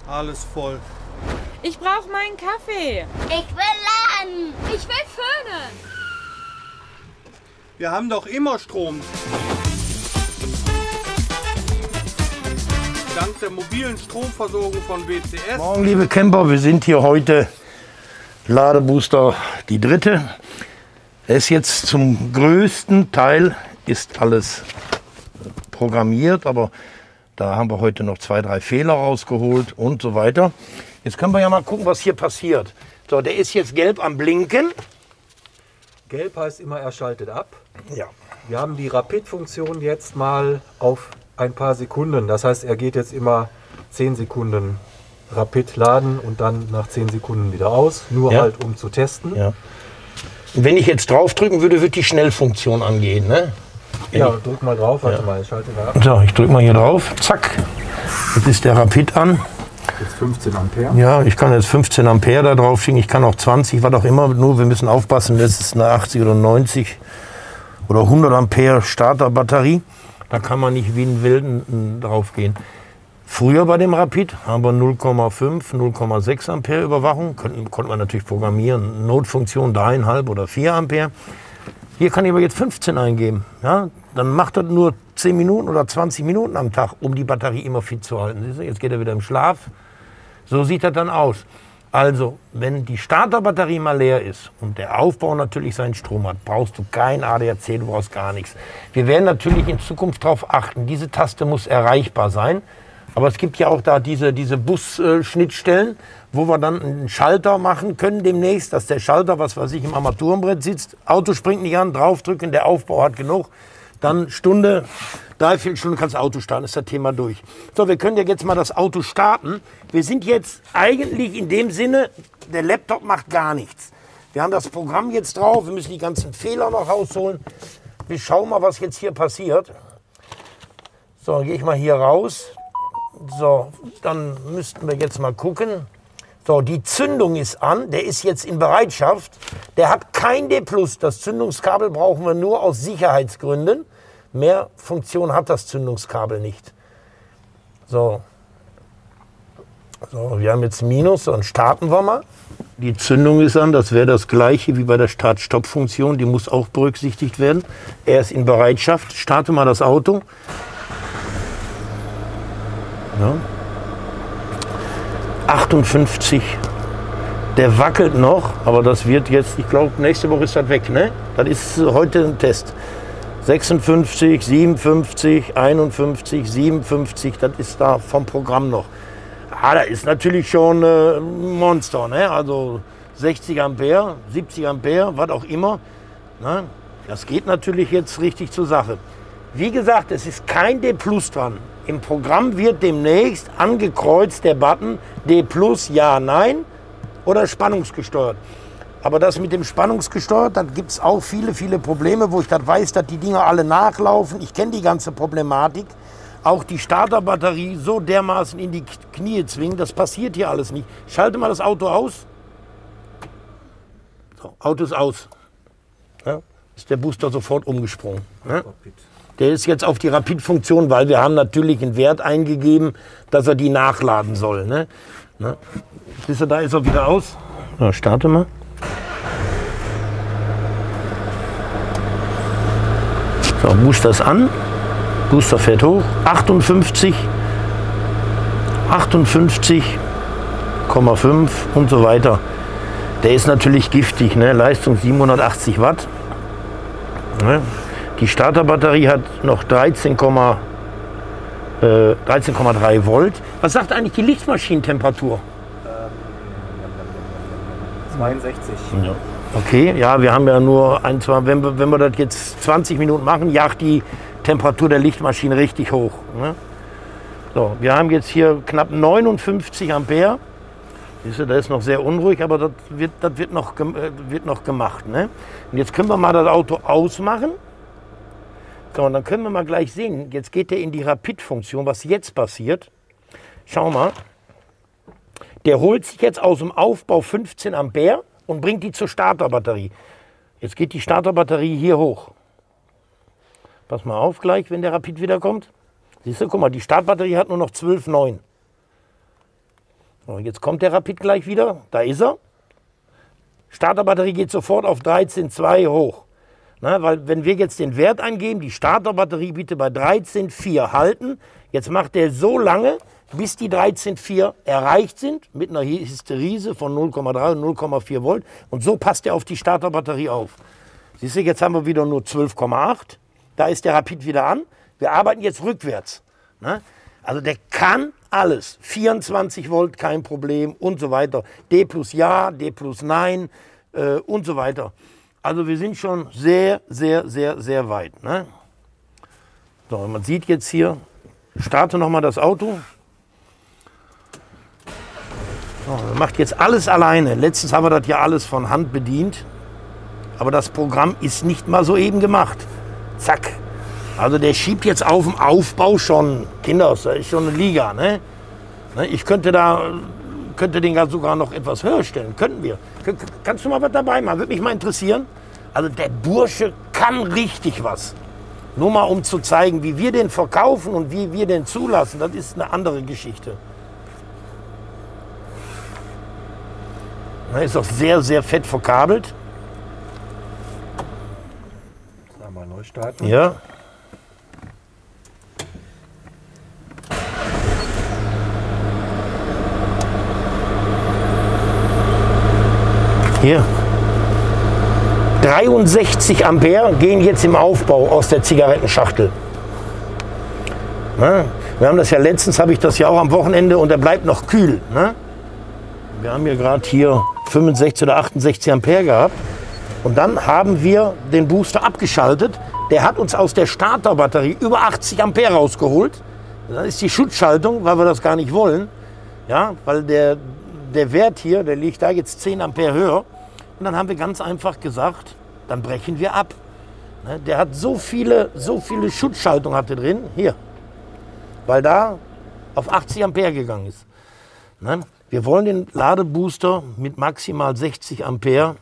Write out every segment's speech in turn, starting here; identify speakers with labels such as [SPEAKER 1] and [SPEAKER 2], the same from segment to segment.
[SPEAKER 1] Alles voll.
[SPEAKER 2] Ich brauche meinen Kaffee.
[SPEAKER 3] Ich will laden.
[SPEAKER 2] Ich will föhnen.
[SPEAKER 1] Wir haben doch immer Strom. Dank der mobilen Stromversorgung von WCS.
[SPEAKER 4] Morgen, liebe Camper, wir sind hier heute Ladebooster die dritte. Es ist jetzt zum größten Teil ist alles programmiert, aber da haben wir heute noch 2, 3 Fehler rausgeholt und so weiter. Jetzt können wir ja mal gucken, was hier passiert. So, der ist jetzt gelb am Blinken.
[SPEAKER 5] Gelb heißt immer, er schaltet ab.
[SPEAKER 4] Ja.
[SPEAKER 5] Wir haben die Rapid-Funktion jetzt mal auf ein paar Sekunden. Das heißt, er geht jetzt immer 10 Sekunden Rapid laden und dann nach 10 Sekunden wieder aus. Nur
[SPEAKER 4] Ja.
[SPEAKER 5] halt um zu testen.
[SPEAKER 4] Ja. Und wenn ich jetzt draufdrücken würde, wird die Schnellfunktion angehen, ne?
[SPEAKER 5] Ja, drück mal drauf. Warte mal, ich schalte mal ab.
[SPEAKER 4] So, ich drücke mal hier drauf. Zack. Jetzt ist der Rapid an.
[SPEAKER 5] Jetzt 15 Ampere.
[SPEAKER 4] Ja, ich kann jetzt 15 Ampere da drauf schicken. Ich kann auch 20, was auch immer. Nur wir müssen aufpassen, das ist eine 80 oder 90 oder 100 Ampere Starterbatterie. Da kann man nicht wie ein Wilden drauf gehen. Früher bei dem Rapid haben wir 0,5, 0,6 Ampere Überwachung. Konnte man natürlich programmieren. Notfunktion 3,5 oder 4 Ampere. Hier kann ich aber jetzt 15 eingeben. Ja? Dann macht das nur 10 Minuten oder 20 Minuten am Tag, um die Batterie immer fit zu halten. Siehst du? Jetzt geht er wieder im Schlaf. So sieht das dann aus. Also, wenn die Starterbatterie mal leer ist und der Aufbau natürlich seinen Strom hat, brauchst du kein ADAC, du brauchst gar nichts. Wir werden natürlich in Zukunft darauf achten, diese Taste muss erreichbar sein. Aber es gibt ja auch da diese Bus-Schnittstellen, wo wir dann einen Schalter machen können demnächst, dass der Schalter, was weiß ich, im Armaturenbrett sitzt, Auto springt nicht an, draufdrücken, der Aufbau hat genug, dann Stunde, 3/4 Stunde kannst du Auto starten, ist das Thema durch. So, wir können ja jetzt mal das Auto starten. Wir sind jetzt eigentlich in dem Sinne, der Laptop macht gar nichts. Wir haben das Programm jetzt drauf, wir müssen die ganzen Fehler noch rausholen. Wir schauen mal, was jetzt hier passiert. So, gehe ich mal hier raus. So, dann müssten wir jetzt mal gucken. So, die Zündung ist an, der ist jetzt in Bereitschaft. Der hat kein D+. Das Zündungskabel brauchen wir nur aus Sicherheitsgründen. Mehr Funktion hat das Zündungskabel nicht. So, wir haben jetzt Minus, dann starten wir mal. Die Zündung ist an, das wäre das gleiche wie bei der Start-Stopp-Funktion. Die muss auch berücksichtigt werden. Er ist in Bereitschaft. Starte mal das Auto. Ja. 58, der wackelt noch, aber das wird jetzt, ich glaube, nächste Woche ist das weg, ne? Das ist heute ein Test. 56, 57, 51, 57, das ist da vom Programm noch. Ah, da ist natürlich schon ein Monster, ne? Also 60 Ampere, 70 Ampere, was auch immer. Ne? Das geht natürlich jetzt richtig zur Sache. Wie gesagt, es ist kein D+ dran. Im Programm wird demnächst angekreuzt der Button D+, ja, nein oder spannungsgesteuert. Aber das mit dem spannungsgesteuert, da gibt es auch viele Probleme, wo ich das weiß, dass die Dinger alle nachlaufen. Ich kenne die ganze Problematik. Auch die Starterbatterie so dermaßen in die Knie zwingen, das passiert hier alles nicht. Schalte mal das Auto aus. So, Auto ist aus. Ja, ist der Booster sofort umgesprungen. Ja? Der ist jetzt auf die Rapid-Funktion, weil wir haben natürlich einen Wert eingegeben, dass er die nachladen soll. Ne? Siehst du, da ist er wieder aus. So, starte mal. So, Booster ist an. Booster fährt hoch. 58, 58,5 und so weiter. Der ist natürlich giftig. Ne? Leistung 780 Watt. Ne? Die Starterbatterie hat noch 13,3 Volt. Was sagt eigentlich die Lichtmaschinentemperatur?
[SPEAKER 5] 62.
[SPEAKER 4] Ja. Okay, ja, wir haben ja nur wenn wir das jetzt 20 Minuten machen, jagt die Temperatur der Lichtmaschine richtig hoch. Ne? So, wir haben jetzt hier knapp 59 Ampere. Siehst du, das ist noch sehr unruhig, aber das wird noch gemacht. Ne? Und jetzt können wir mal das Auto ausmachen. So, und dann können wir mal gleich sehen, jetzt geht er in die Rapid-Funktion, was jetzt passiert. Schau mal, der holt sich jetzt aus dem Aufbau 15 Ampere und bringt die zur Starterbatterie. Jetzt geht die Starterbatterie hier hoch. Pass mal auf gleich, wenn der Rapid wiederkommt. Siehst du, guck mal, die Startbatterie hat nur noch 12,9. So, jetzt kommt der Rapid gleich wieder. Da ist er. Starterbatterie geht sofort auf 13,2 hoch. Na, weil wenn wir jetzt den Wert eingeben, die Starterbatterie bitte bei 13,4 halten. Jetzt macht der so lange, bis die 13,4 erreicht sind, mit einer Hysterise von 0,3 und 0,4 Volt. Und so passt er auf die Starterbatterie auf. Siehst du, jetzt haben wir wieder nur 12,8. Da ist der Rapid wieder an. Wir arbeiten jetzt rückwärts. Ne? Also der kann alles. 24 Volt, kein Problem und so weiter. D plus ja, D plus nein und so weiter. Also wir sind schon sehr, sehr, sehr, sehr weit. Ne? So, man sieht jetzt hier, starte nochmal das Auto. So, er macht jetzt alles alleine. Letztens haben wir das ja alles von Hand bedient. Aber das Programm ist nicht mal so eben gemacht. Zack. Also der schiebt jetzt auf dem Aufbau schon, Kinders, das ist schon eine Liga. Ne? Ich könnte den sogar noch etwas höher stellen. Könnten wir. Kannst du mal was dabei machen? Würde mich mal interessieren. Also der Bursche kann richtig was. Nur mal um zu zeigen, wie wir den verkaufen und wie wir den zulassen, das ist eine andere Geschichte. Er ist auch sehr, sehr fett verkabelt.
[SPEAKER 5] Mal neu starten.
[SPEAKER 4] Ja. Hier. 63 Ampere gehen jetzt im Aufbau aus der Zigarettenschachtel. Na, wir haben das ja letztens, habe ich das ja auch am Wochenende und er bleibt noch kühl. Ne? Wir haben gerade hier 65 oder 68 Ampere gehabt. Und dann haben wir den Booster abgeschaltet. Der hat uns aus der Starterbatterie über 80 Ampere rausgeholt. Das ist die Schutzschaltung, weil wir das gar nicht wollen. Ja, weil der Wert hier, der liegt da jetzt 10 Ampere höher. Und dann haben wir ganz einfach gesagt, dann brechen wir ab. Der hat so viele Schutzschaltungen hat er drin, hier. Weil da auf 80 Ampere gegangen ist. Wir wollen den Ladebooster mit maximal 60 Ampere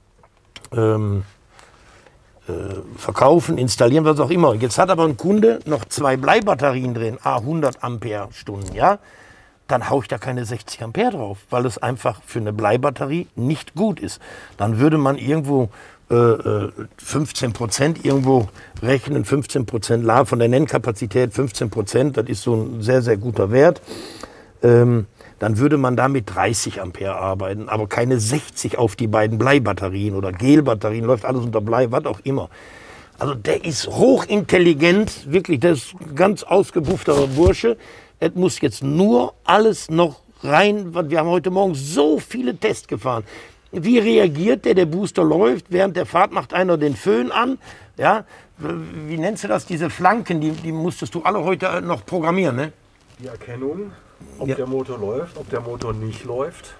[SPEAKER 4] verkaufen, installieren, was auch immer. Jetzt hat aber ein Kunde noch 2 Bleibatterien drin, 100 Ampere Stunden, ja. Dann haue ich da keine 60 Ampere drauf, weil es einfach für eine Bleibatterie nicht gut ist. Dann würde man irgendwo 15% irgendwo rechnen, 15% von der Nennkapazität, 15%, das ist so ein sehr, sehr guter Wert. Dann würde man da mit 30 Ampere arbeiten, aber keine 60 auf die beiden Bleibatterien oder Gelbatterien, läuft alles unter Blei, was auch immer. Also der ist hochintelligent, wirklich, der ist ein ganz ausgebuffter Bursche. Es muss jetzt nur alles noch rein, wir haben heute Morgen so viele Tests gefahren. Wie reagiert der Booster läuft, während der Fahrt macht einer den Föhn an, ja, wie nennst du das, diese Flanken, die musstest du alle heute noch programmieren, ne?
[SPEAKER 5] Die Erkennung, ob der Motor läuft, ob der Motor nicht läuft.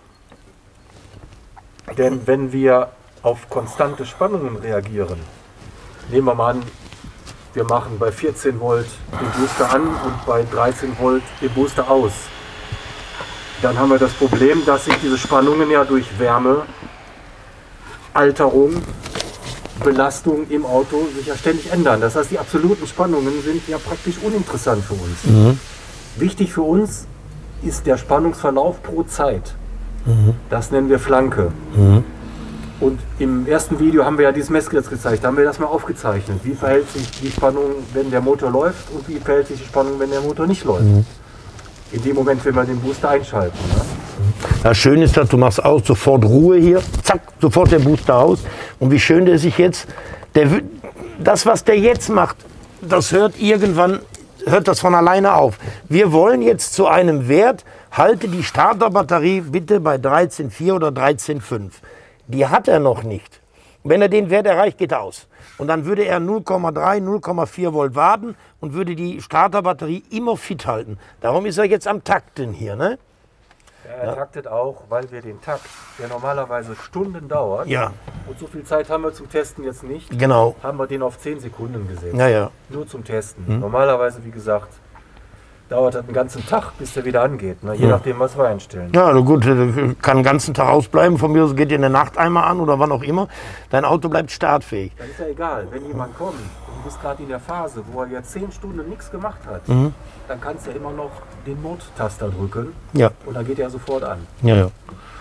[SPEAKER 5] Denn wenn wir auf konstante Spannungen reagieren, nehmen wir mal an, wir machen bei 14 Volt den Booster an und bei 13 Volt den Booster aus. Dann haben wir das Problem, dass sich diese Spannungen ja durch Wärme, Alterung, Belastung im Auto sich ja ständig ändern. Das heißt, die absoluten Spannungen sind ja praktisch uninteressant für uns. Mhm. Wichtig für uns ist der Spannungsverlauf pro Zeit. Mhm. Das nennen wir Flanke. Mhm. Und im ersten Video haben wir ja dieses Messgerät gezeigt, da haben wir das mal aufgezeichnet. Wie verhält sich die Spannung, wenn der Motor läuft und wie verhält sich die Spannung, wenn der Motor nicht läuft. Mhm. In dem Moment, wenn wir den Booster einschalten. Ne?
[SPEAKER 4] Ja, schön ist das, du machst aus, sofort Ruhe hier, zack, sofort der Booster aus. Und wie schön der sich jetzt, das was der jetzt macht, das hört das von alleine auf. Wir wollen jetzt zu einem Wert, halte die Starterbatterie bitte bei 13,4 oder 13,5. Die hat er noch nicht. Wenn er den Wert erreicht, geht er aus. Und dann würde er 0,3, 0,4 Volt warten und würde die Starterbatterie immer fit halten. Darum ist er jetzt am Takten hier. Ne?
[SPEAKER 5] Er taktet auch, weil wir den Takt, der normalerweise Stunden dauert,
[SPEAKER 4] ja.
[SPEAKER 5] Und so viel Zeit haben wir zum Testen jetzt nicht,
[SPEAKER 4] genau.
[SPEAKER 5] Haben wir den auf 10 Sekunden gesetzt.
[SPEAKER 4] Ja, ja.
[SPEAKER 5] Nur zum Testen. Normalerweise, wie gesagt, dauert das einen ganzen Tag, bis der wieder angeht, ne? Je nachdem, was wir einstellen. Ja,
[SPEAKER 4] also gut, kann den ganzen Tag ausbleiben. Von mir aus geht in der Nacht einmal an oder wann auch immer. Dein Auto bleibt startfähig.
[SPEAKER 5] Dann ist ja egal, wenn jemand kommt und du bist gerade in der Phase, wo er jetzt 10 Stunden nichts gemacht hat, dann kannst du ja immer noch den Nottaster drücken
[SPEAKER 4] Ja.
[SPEAKER 5] und dann geht er sofort an.
[SPEAKER 4] Ja, ja.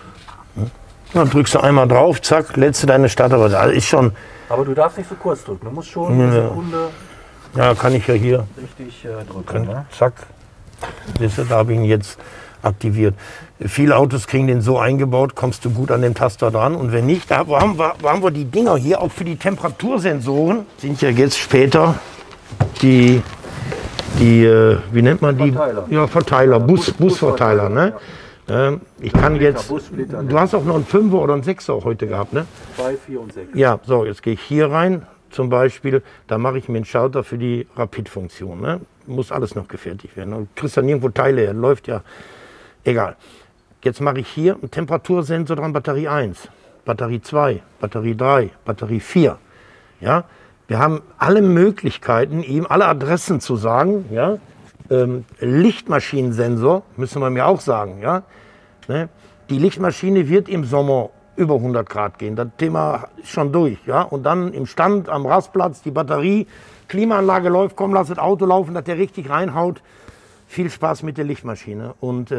[SPEAKER 4] Dann drückst du einmal drauf, zack, lädst du deine Starter. Das ist schon,
[SPEAKER 5] Aber du darfst nicht so kurz drücken, du musst schon eine Sekunde
[SPEAKER 4] ja, kann ich ja hier,
[SPEAKER 5] richtig drücken. Ne?
[SPEAKER 4] zack. Siehst du, da habe ich ihn jetzt aktiviert. Viele Autos kriegen den so eingebaut, kommst du gut an den Taster dran. Und wenn nicht, da haben wir die Dinger hier auch für die Temperatursensoren. Sind ja jetzt später die wie nennt man die?
[SPEAKER 5] Verteiler.
[SPEAKER 4] Ja, Verteiler, Busverteiler. Ne? Ich kann jetzt,
[SPEAKER 5] Bussplitter,
[SPEAKER 4] du hast auch noch einen 5er oder einen 6er heute gehabt, ne?
[SPEAKER 5] 2, 4 und 6.
[SPEAKER 4] Ja, so, jetzt gehe ich hier rein, zum Beispiel, da mache ich mir einen Schalter für die Rapid-Funktion. Ne? Muss alles noch gefertigt werden. Du kriegst dann nirgendwo Teile her, läuft ja, egal. Jetzt mache ich hier einen Temperatursensor dran, Batterie 1, Batterie 2, Batterie 3, Batterie 4. Ja? Wir haben alle Möglichkeiten, ihm alle Adressen zu sagen. Ja? Lichtmaschinensensor, müssen wir mir auch sagen. Ja? Ne? Die Lichtmaschine wird im Sommer über 100 Grad gehen. Das Thema ist schon durch. Ja? Und dann im Stand am Rastplatz die Batterie, Klimaanlage läuft, komm, lass das Auto laufen, dass der richtig reinhaut. Viel Spaß mit der Lichtmaschine. Und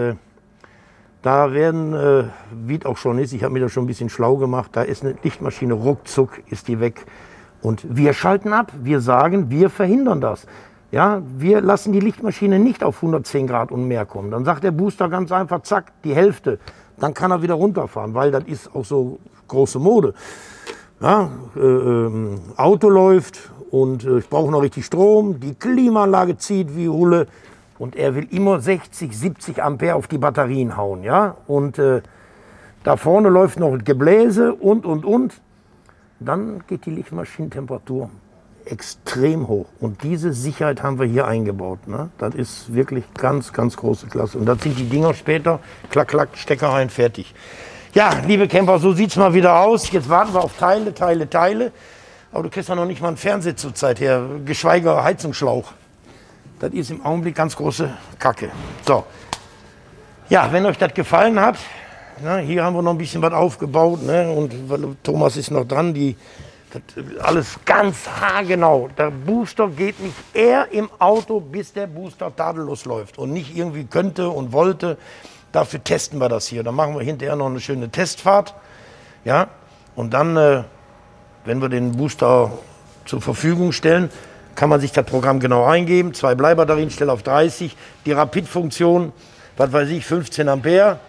[SPEAKER 4] da werden, wie es auch schon ist, ich habe mir das schon ein bisschen schlau gemacht, da ist eine Lichtmaschine, ruckzuck ist die weg. Und wir schalten ab, wir sagen, wir verhindern das. Ja, wir lassen die Lichtmaschine nicht auf 110 Grad und mehr kommen. Dann sagt der Booster ganz einfach, zack, die Hälfte. Dann kann er wieder runterfahren, weil das ist auch so große Mode. Ja, Auto läuft und ich brauche noch richtig Strom, die Klimaanlage zieht wie Hulle und er will immer 60, 70 Ampere auf die Batterien hauen. Ja? Und da vorne läuft noch Gebläse und. Dann geht die Lichtmaschinentemperatur extrem hoch. Und diese Sicherheit haben wir hier eingebaut. Ne? Das ist wirklich ganz, ganz große Klasse. Und das sind die Dinger später, klack, klack, Stecker rein, fertig. Ja, liebe Camper, so sieht es mal wieder aus. Jetzt warten wir auf Teile. Aber du kriegst ja noch nicht mal einen Fernseher zur Zeit her, geschweige Heizungsschlauch. Das ist im Augenblick ganz große Kacke. So. Ja, wenn euch das gefallen hat, na, hier haben wir noch ein bisschen was aufgebaut. Ne? Und Thomas ist noch dran, das alles ganz haargenau. Der Booster geht nicht eher im Auto, bis der Booster tadellos läuft. Und nicht irgendwie könnte und wollte. Dafür testen wir das hier. Dann machen wir hinterher noch eine schöne Testfahrt. Ja? Und dann, wenn wir den Booster zur Verfügung stellen, kann man sich das Programm genau eingeben. 2 Bleibatterien, stell auf 30. Die Rapid-Funktion, was weiß ich, 15 Ampere.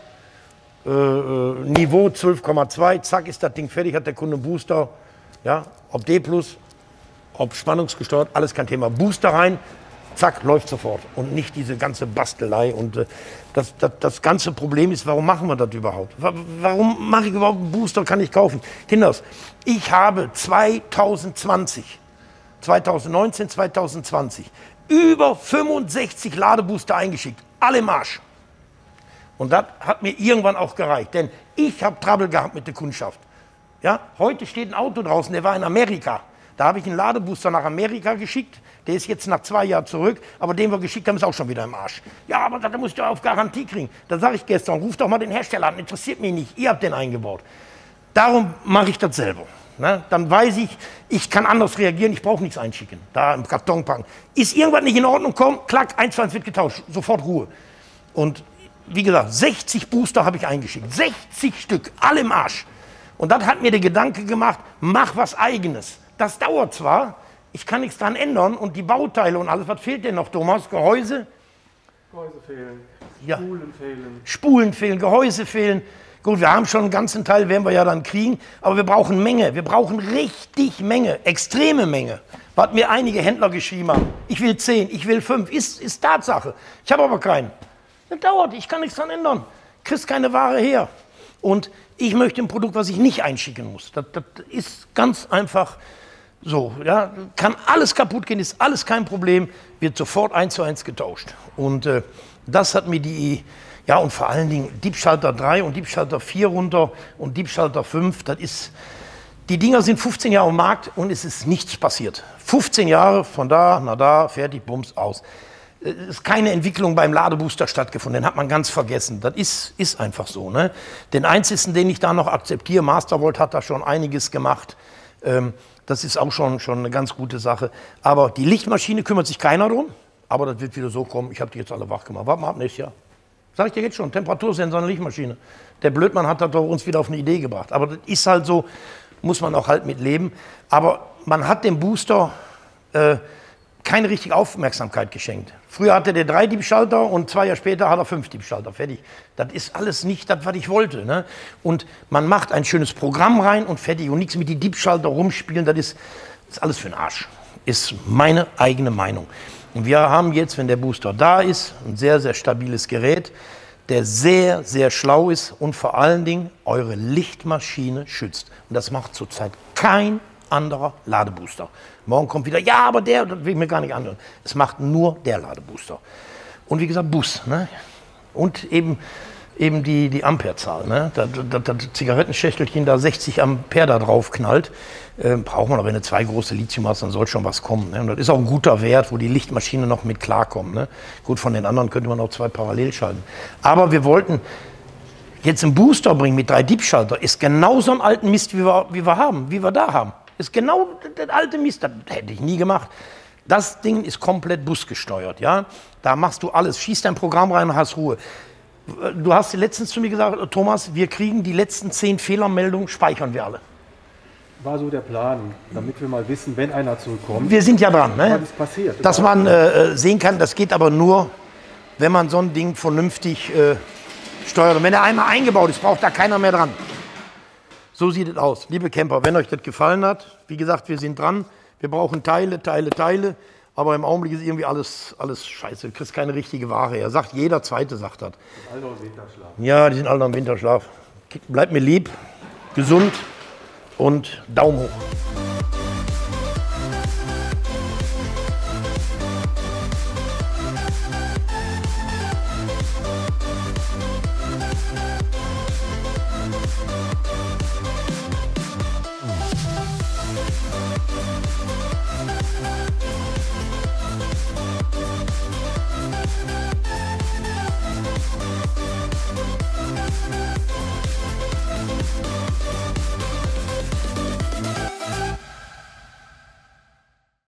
[SPEAKER 4] Niveau 12,2. Zack, ist das Ding fertig, hat der Kunde Booster. Ja? Ob D+, ob spannungsgesteuert, alles kein Thema. Booster rein, zack, läuft sofort. Und nicht diese ganze Bastelei. Und das ganze Problem ist, warum machen wir das überhaupt? Warum mache ich überhaupt einen Booster, kann ich kaufen? Kinders, ich habe 2019, 2020 über 65 Ladebooster eingeschickt. Alle im Arsch. Und das hat mir irgendwann auch gereicht. Denn ich habe Trouble gehabt mit der Kundschaft. Ja? Heute steht ein Auto draußen, der war in Amerika. Da habe ich einen Ladebooster nach Amerika geschickt. Der ist jetzt nach 2 Jahren zurück. Aber den wir geschickt haben, ist auch schon wieder im Arsch. Ja, aber da musst du auf Garantie kriegen. Da sage ich gestern, ruf doch mal den Hersteller an. Interessiert mich nicht. Ihr habt den eingebaut. Darum mache ich das selber. Ne? Dann weiß ich, ich kann anders reagieren. Ich brauche nichts einschicken. Da im Karton packen. Ist irgendwas nicht in Ordnung, komm, klack, 1, 2 wird getauscht. Sofort Ruhe. Und wie gesagt, 60 Booster habe ich eingeschickt. 60 Stück, alle im Arsch. Und das hat mir der Gedanke gemacht, mach was Eigenes. Das dauert zwar, ich kann nichts dran ändern und die Bauteile und alles, was fehlt denn noch, Thomas? Gehäuse?
[SPEAKER 5] Gehäuse fehlen,
[SPEAKER 4] Ja.
[SPEAKER 5] Spulen fehlen.
[SPEAKER 4] Spulen fehlen, Gehäuse fehlen. Gut, wir haben schon einen ganzen Teil, werden wir ja dann kriegen, aber wir brauchen Menge. Wir brauchen richtig Menge, extreme Menge. Was mir einige Händler geschrieben haben. Ich will 10, ich will 5, ist Tatsache. Ich habe aber keinen. Das dauert, ich kann nichts dran ändern. Kriegst keine Ware her. Und ich möchte ein Produkt, was ich nicht einschicken muss. Das ist ganz einfach so. Ja. Kann alles kaputt gehen, ist alles kein Problem, wird sofort 1 zu 1 getauscht. Und das hat mir ja, und vor allen Dingen Diebschalter 3 und Diebschalter 4 runter und Diebschalter 5, das ist, die Dinger sind 15 Jahre am Markt und es ist nichts passiert. 15 Jahre von da nach da, fertig, bums, aus. Es ist keine Entwicklung beim Ladebooster stattgefunden, den hat man ganz vergessen. Das ist einfach so. Ne? Den einzigen, den ich da noch akzeptiere, Mastervolt hat da schon einiges gemacht. Das ist auch schon eine ganz gute Sache. Aber die Lichtmaschine kümmert sich keiner drum. Aber das wird wieder so kommen. Ich habe die jetzt alle wach gemacht. Warten wir ab nächstes Jahr. Sag ich dir jetzt schon, Temperatursensor an der Lichtmaschine. Der Blödmann hat das doch uns wieder auf eine Idee gebracht. Aber das ist halt so, muss man auch halt mit leben. Aber man hat dem Booster keine richtige Aufmerksamkeit geschenkt. Früher hatte der 3 Diebschalter und 2 Jahre später hat er 5 Diebschalter. Fertig. Das ist alles nicht das, was ich wollte. Ne? Und man macht ein schönes Programm rein und fertig. Und nichts mit den Diebschalter rumspielen, das ist alles für den Arsch. Ist meine eigene Meinung. Und wir haben jetzt, wenn der Booster da ist, ein sehr, sehr stabiles Gerät, der sehr, sehr schlau ist und vor allen Dingen eure Lichtmaschine schützt. Und das macht zurzeit kein anderer Ladebooster. Morgen kommt wieder, ja, aber der, das will ich mir gar nicht anhören. Es macht nur der Ladebooster. Und wie gesagt, Bus. Ne? Und eben die Amperezahl. Ne? Das Zigarettenschächtelchen da 60 Ampere da drauf knallt, braucht man aber, wenn du 2 große Lithium hast, dann soll schon was kommen. Ne? Und das ist auch ein guter Wert, wo die Lichtmaschine noch mit klarkommt. Ne? Gut, von den anderen könnte man auch 2 parallel schalten. Aber wir wollten jetzt einen Booster bringen mit 3 Diebschalter, ist genau so ein alten Mist, wie wir da haben. Ist genau der alte Mist, das hätte ich nie gemacht. Das Ding ist komplett busgesteuert, ja. Da machst du alles, schießt dein Programm rein und hast Ruhe. Du hast letztens zu mir gesagt, Thomas, wir kriegen die letzten 10 Fehlermeldungen, speichern wir alle.
[SPEAKER 5] War so der Plan, damit wir mal wissen, wenn einer zurückkommt.
[SPEAKER 4] Wir sind ja dran, ne?
[SPEAKER 5] Was ist passiert?
[SPEAKER 4] Dass man sehen kann, das geht aber nur, wenn man so ein Ding vernünftig steuert. Und wenn er einmal eingebaut ist, braucht da keiner mehr dran. So sieht es aus. Liebe Camper, wenn euch das gefallen hat, wie gesagt, wir sind dran. Wir brauchen Teile. Aber im Augenblick ist irgendwie alles scheiße. Du kriegst keine richtige Ware her. Sagt jeder Zweite, sagt das.
[SPEAKER 5] Alle im Winterschlaf.
[SPEAKER 4] Ja, die sind alle im Winterschlaf. Bleibt mir lieb, gesund und Daumen hoch.